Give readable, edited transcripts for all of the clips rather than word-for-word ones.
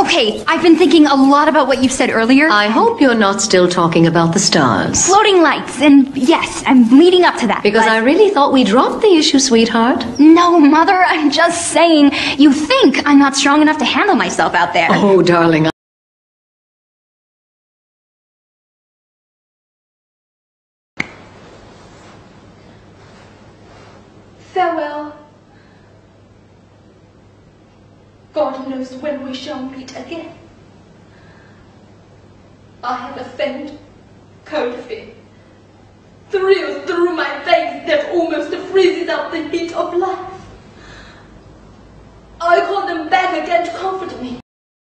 Okay, I've been thinking a lot about what you've said earlier. I hope you're not still talking about the stars. Floating lights, and yes, I'm leading up to that. Because I really thought we dropped the issue, sweetheart. No, Mother, I'm just saying, you think I'm not strong enough to handle myself out there. Oh, darling. Farewell. God knows when we shall meet again. I have a faint, cold fear thrills through my veins that almost freezes out the heat of life. I call them back again to comfort me.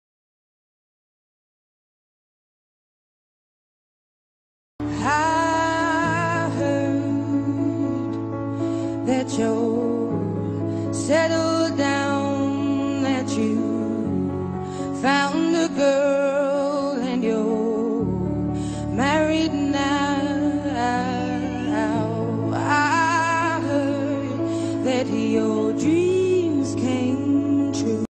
I heard that you're settled down, that you found a girl and you're married now. I heard that your dreams came true.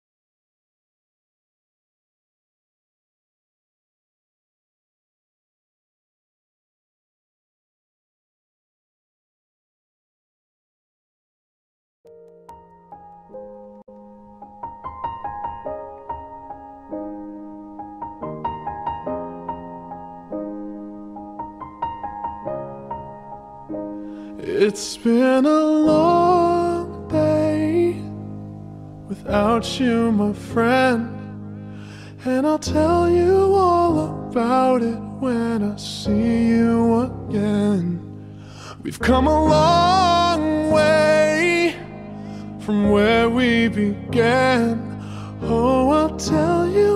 It's been a long day without you, my friend, and I'll tell you all about it when I see you again. We've come a long way from where we began. Oh, I'll tell you